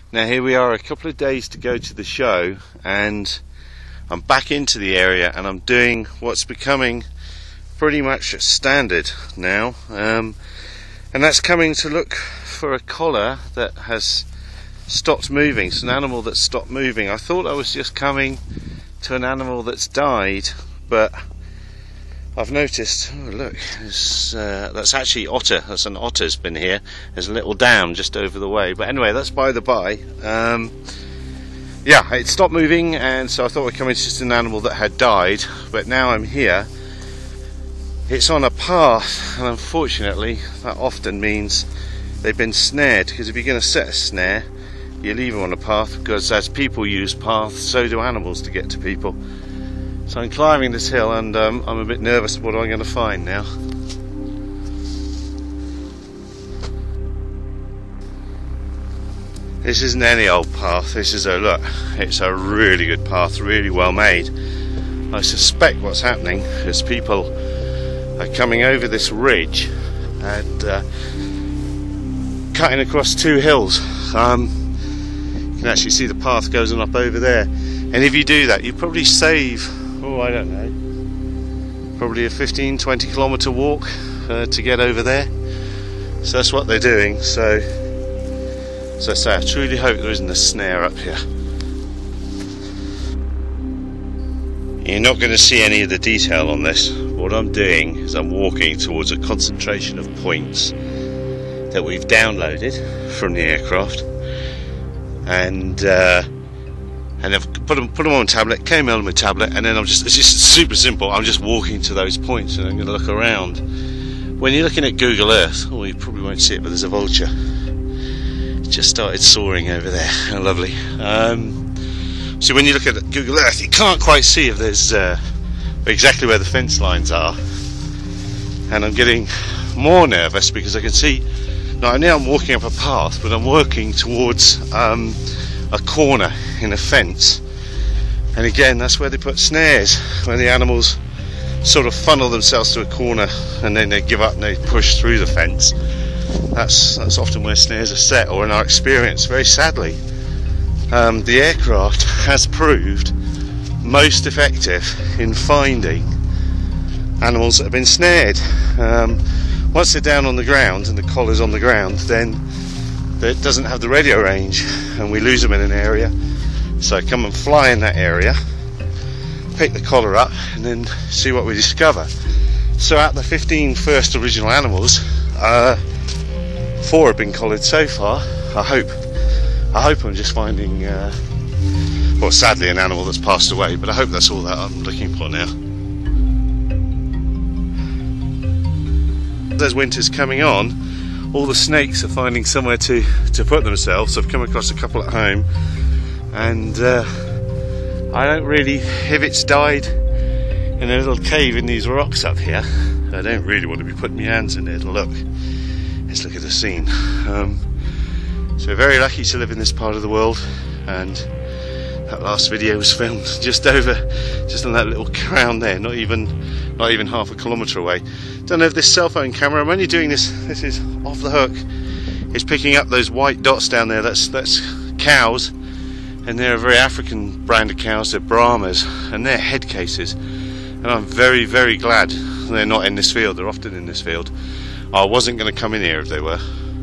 Now here we are, a couple of days to go to the show, and I'm back into the area and I'm doing what's becoming pretty much standard now, and that's coming to look for a collar that has stopped moving. It's an animal that's stopped moving. I thought I was just coming to an animal that's died, but I've noticed, oh look, that's actually otter. That's an otter's been here. There's a little dam just over the way. But anyway, that's by the by. Yeah, it stopped moving, and so I thought I'd come into just an animal that had died. But now I'm here. It's on a path, and unfortunately, that often means they've been snared. Because if you're going to set a snare, you leave them on a path, because as people use paths, so do animals to get to people. So I'm climbing this hill, and I'm a bit nervous what I'm going to find now. This isn't any old path. This is it's a really good path, really well made. I suspect what's happening is people are coming over this ridge and cutting across two hills. You can actually see the path goes on up over there, and if you do that, you probably save, I don't know, probably a 15-20 kilometre walk to get over there. So that's what they're doing. So I say, I truly hope there isn't a snare up here. You're not going to see any of the detail on this. What I'm doing is I'm walking towards a concentration of points that we've downloaded from the aircraft, and I've put them on a tablet, came out on my tablet, and then it's just super simple. I'm just walking to those points and I'm going to look around. When you're looking at Google Earth, you probably won't see it, but there's a vulture. It just started soaring over there. How lovely. So when you look at Google Earth, you can't quite see if there's exactly where the fence lines are. And I'm getting more nervous because I can see, not only I'm walking up a path, but I'm working towards a corner in a fence, and again that's where they put snares, when the animals sort of funnel themselves to a corner and then they give up and they push through the fence. That's often where snares are set, or in our experience, very sadly, the aircraft has proved most effective in finding animals that have been snared. Once they're down on the ground and the collar's on the ground, then it doesn't have the radio range and we lose them in an area. So I come and fly in that area, pick the collar up, and then see what we discover. So out of the 15 first original animals, 4 have been collared so far. I hope I'm just finding, well, sadly an animal that's passed away, but I hope that's all that I'm looking for now. As winter's coming on, all the snakes are finding somewhere to put themselves. I've come across a couple at home, and I don't really, if it's died in a little cave in these rocks up here, I don't really want to be putting my hands in there to look. Let's look at the scene. So very lucky to live in this part of the world, and that last video was filmed just on that little crown there, not even half a kilometre away. Don't know if this cell phone camera, I'm only doing this is off the hook, is picking up those white dots down there. That's cows, and they're a very African brand of cows. They're Brahmas, and they're head cases, and I'm very, very glad they're not in this field. They're often in this field. I wasn't going to come in here if they were.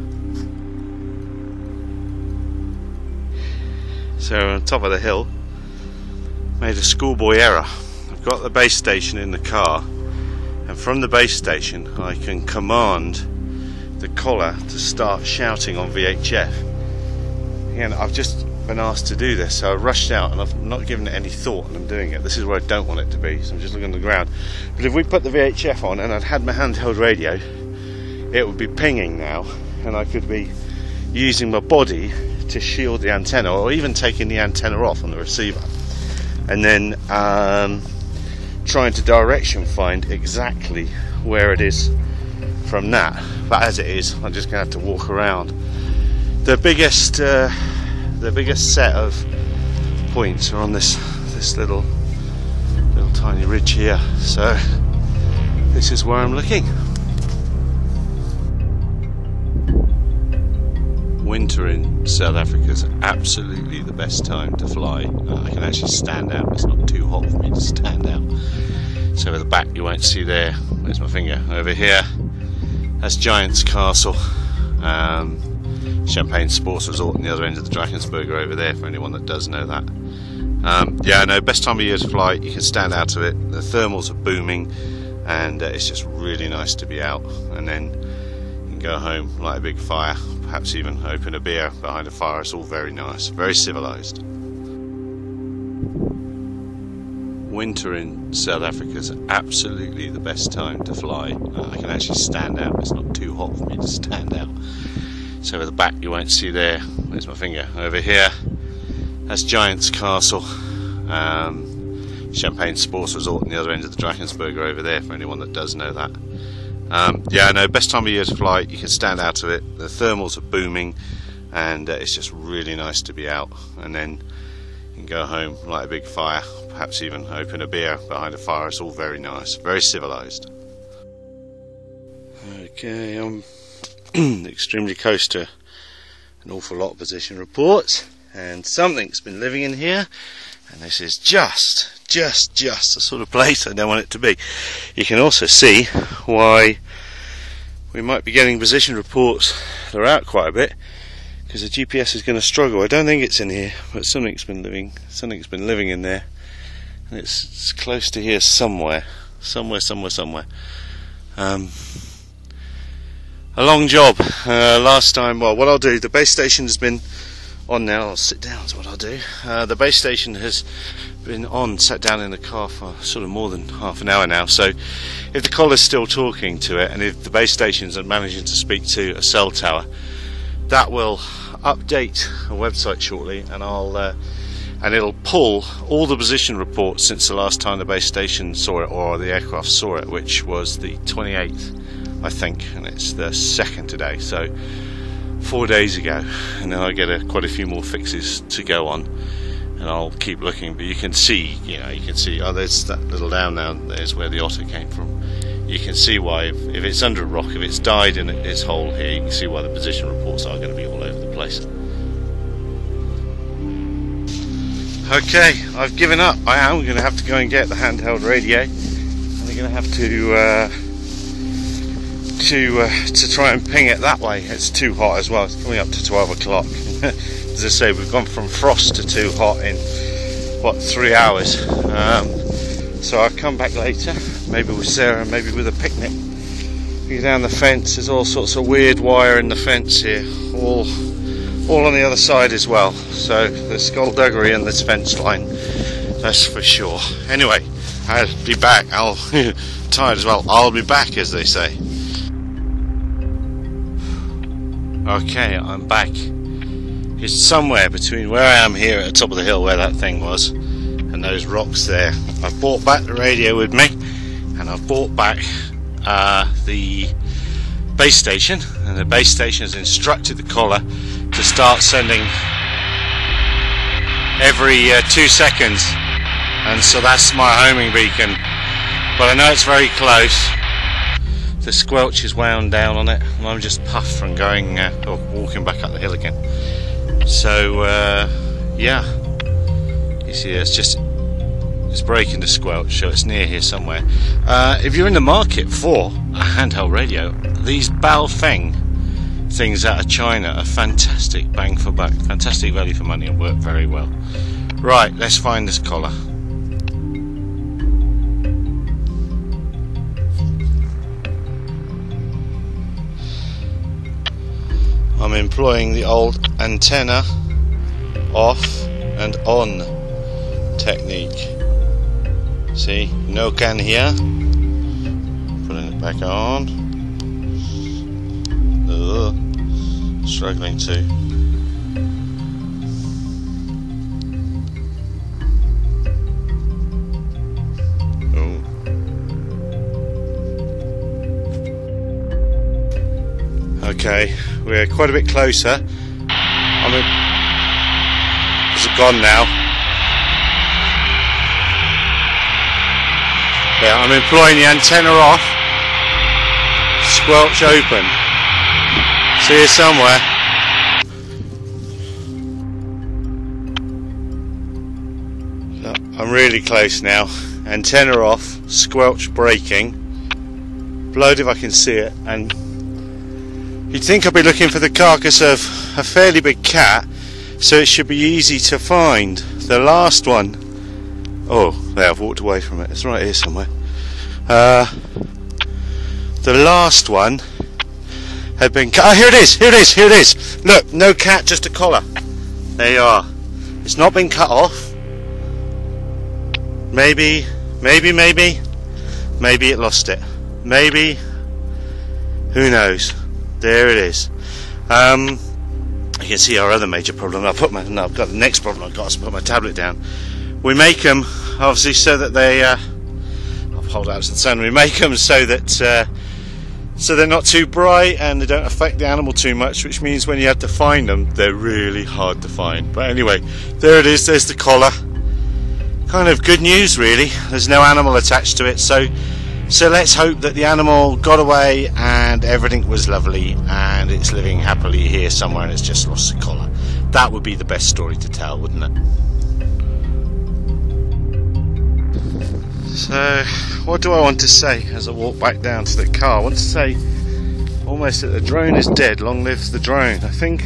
So on top of the hill, made a schoolboy error. I've got the base station in the car, and from the base station I can command the collar to start shouting on VHF. Again, I've just been asked to do this, so I rushed out and I've not given it any thought, and I'm doing it. This is where I don't want it to be, so I'm just looking on the ground. But if we put the VHF on and I'd had my handheld radio, it would be pinging now, and I could be using my body to shield the antenna, or even taking the antenna off on the receiver, and then trying to direction find exactly where it is from that. But as it is, I'm just going to have to walk around. The biggest set of points are on this little tiny ridge here, so this is where I'm looking. Winter in South Africa is absolutely the best time to fly. I can actually stand out. It's not too hot for me to stand out. So at the back you won't see there. There's my finger. Over here, that's Giant's Castle. Champagne Sports Resort on the other end of the Drakensberger over there, for anyone that does know that. Yeah, no, best time of year to fly. You can stand out of it. The thermals are booming, and it's just really nice to be out. And then you can go home, light a big fire, perhaps even open a beer behind a fire. It's all very nice, very civilized. Winter in South Africa is absolutely the best time to fly. I can actually stand out. It's not too hot for me to stand out. So at the back you won't see there. There's my finger. Over here, that's Giant's Castle. Champagne Sports Resort on the other end of the Drakensberger over there, for anyone that does know that. Yeah, no, best time of year to fly. You can stand out of it. The thermals are booming, and it's just really nice to be out. And then you can go home, light a big fire, perhaps even open a beer behind a fire. It's all very nice, very civilized. Okay, I'm extremely close to an awful lot of position reports, and something's been living in here, and this is just the sort of place I don't want it to be. You can also see why we might be getting position reports that are out quite a bit, because the GPS is going to struggle. I don't think it's in here, but something's been living in there, and it's close to here somewhere. A long job. Last time, well, what I'll do, the base station has been on now. I'll sit down is what I'll do. The base station has been on, sat down in the car for sort of more than half an hour now. So if the collar's still talking to it, and if the base stations are managing to speak to a cell tower, that will update a website shortly, and and it'll pull all the position reports since the last time the base station saw it, or the aircraft saw it, which was the 28th, I think, and it's the 2nd today, so 4 days ago. And then I get quite a few more fixes to go on, and I'll keep looking. But you can see, oh, there's that little down now. There's where the otter came from. You can see why, if it's under a rock, if it's died in its hole here, you can see why the position reports are going to be all over the place. Okay, I've given up. I am going to have to go and get the handheld radio, and I'm going to have to try and ping it that way. It's too hot as well. It's coming up to 12 o'clock. As I say, we've gone from frost to too hot in, what, 3 hours. So I'll come back later, maybe with Sarah, maybe with a picnic. Go down the fence. There's all sorts of weird wire in the fence here, all on the other side as well. So there's skullduggery in this fence line, that's for sure. Anyway, I'll be back. Tired as well. I'll be back, as they say. Okay, I'm back. It's somewhere between where I am here at the top of the hill, where that thing was, and those rocks there. I've brought back the radio with me, and I've brought back the base station, and the base station has instructed the collar to start sending every 2 seconds, and so that's my homing beacon. But I know it's very close. The squelch is wound down on it, and I'm just puffed from going or walking back up the hill again. So yeah, you see, it's breaking the squelch, so it's near here somewhere. If you're in the market for a handheld radio, these Baofeng things out of China are fantastic, bang for buck, fantastic value for money, and work very well. Right, let's find this collar. I'm employing the old antenna off and on technique. See, no can here. Putting it back on. Struggling to. Okay, we're quite a bit closer. Is it gone now? Yeah, I'm employing the antenna off, squelch open. See it somewhere. I'm really close now. Antenna off, squelch braking. Blowed if I can see it. And you'd think I'd be looking for the carcass of a fairly big cat, so it should be easy to find. The last one, oh, there, I've walked away from it. It's right here somewhere. The last one had been cut. Oh, here it is, here it is, here it is. Look, no cat, just a collar. There you are. It's not been cut off. Maybe it lost it. Maybe, who knows? There it is. You can see our other major problem. I've got the next problem. I've got to put my tablet down. We make them obviously so that they. I'll hold out to the sun. We make them so that so they're not too bright and they don't affect the animal too much. Which means when you have to find them, they're really hard to find. But anyway, there it is. There's the collar. Kind of good news, really. There's no animal attached to it, so let's hope that the animal got away and everything was lovely and it's living happily here somewhere and it's just lost the collar. That would be the best story to tell, wouldn't it? So, what do I want to say as I walk back down to the car? I want to say almost that the drone is dead. Long live the drone. I think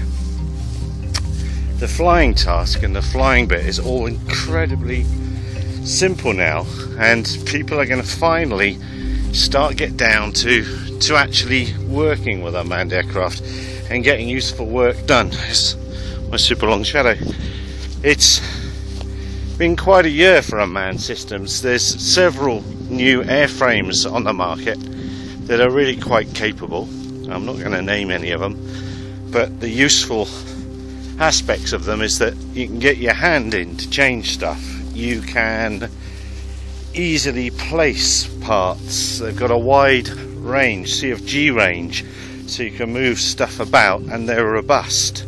the flying task and the flying bit is all incredibly simple now, and people are going to finally get down to actually working with unmanned aircraft and getting useful work done. It's my super long shadow. It's been quite a year for unmanned systems. There's several new airframes on the market that are really quite capable. I'm not going to name any of them, but the useful aspects of them is that you can get your hand in to change stuff. You can easily place parts. They've got a wide range, CFG range, so you can move stuff about, and they're robust.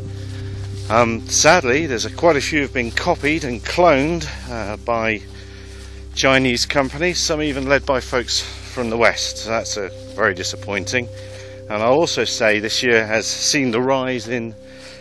Sadly, there's quite a few have been copied and cloned by Chinese companies, some even led by folks from the West, so that's very disappointing. And I'll also say this year has seen the rise in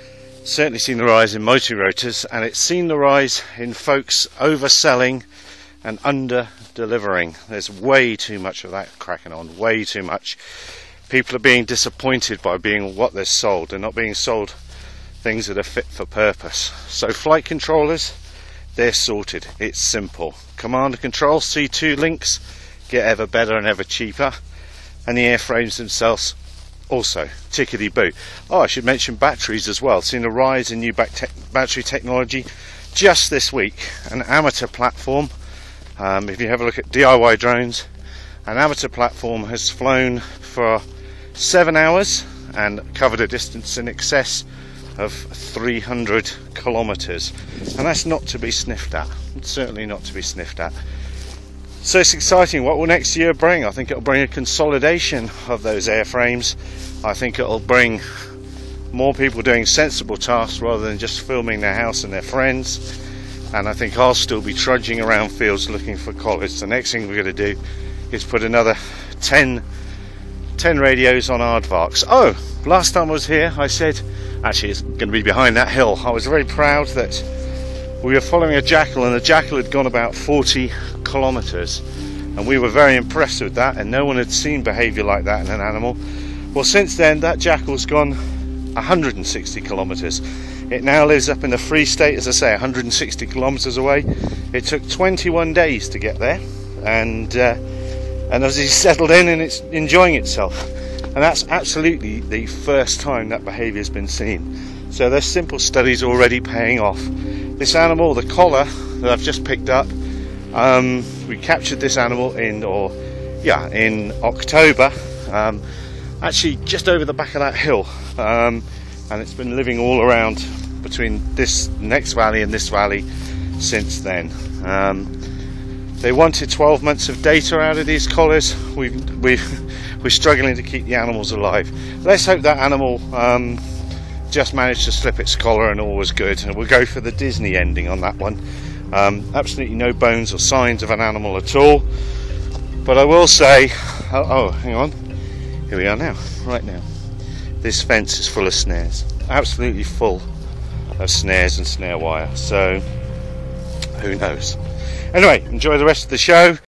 multi-rotors, and it's seen the rise in folks overselling and under-delivering. There's way too much of that cracking on, way too much. People are being disappointed by being what they're sold. They're not being sold things that are fit for purpose. So flight controllers, they're sorted. It's simple. Command and control, C2 links, get ever better and ever cheaper. And the airframes themselves, also tickety-boo. Oh, I should mention batteries as well. Seen a rise in new battery technology just this week. An amateur platform, if you have a look at DIY drones, an amateur platform has flown for 7 hours and covered a distance in excess of 300 kilometers, and that's not to be sniffed at. It's certainly not to be sniffed at. So it's exciting. What will next year bring? I think it'll bring a consolidation of those airframes. I think it'll bring more people doing sensible tasks rather than just filming their house and their friends. And I think I'll still be trudging around fields looking for collars. The next thing we're going to do is put another 10 radios on aardvarks. Oh, last time I was here I said, actually it's going to be behind that hill, I was very proud that we were following a jackal, and the jackal had gone about 40 kilometers, and we were very impressed with that, and no one had seen behavior like that in an animal. Well, since then that jackal's gone 160 kilometers. It now lives up in the Free State, as I say, 160 kilometers away. It took 21 days to get there, and as he's settled in and it's enjoying itself, and that's absolutely the first time that behavior has been seen. So there's simple studies already paying off. This animal, the collar that I've just picked up, we captured this animal in October, actually just over the back of that hill, and it's been living all around between this next valley and this valley since then. They wanted 12 months of data out of these collars. We're struggling to keep the animals alive. Let's hope that animal just managed to slip its collar and all was good, and we'll go for the Disney ending on that one. Absolutely no bones or signs of an animal at all. But I will say, oh, hang on, here we are now, right now. This fence is full of snares, absolutely full of snares and snare wire. So who knows. Anyway, enjoy the rest of the show.